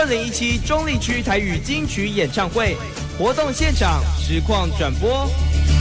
2017中坜区台语金曲演唱会活动现场实况转播。